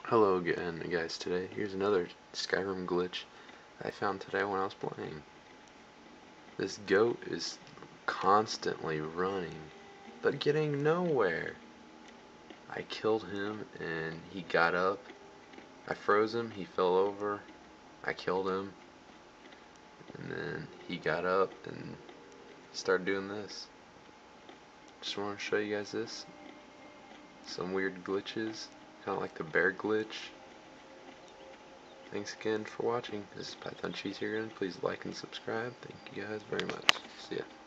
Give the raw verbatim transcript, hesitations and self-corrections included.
Hello again, guys. Today, here's another Skyrim glitch I found today when I was playing. This goat is constantly running, but getting nowhere. I killed him and he got up. I froze him, he fell over. I killed him, and then he got up and started doing this. Just want to show you guys this. Some weird glitches, kind of like the bear glitch. Thanks again for watching. This is Python Cheese here again. Please like and subscribe. Thank you guys very much. See ya.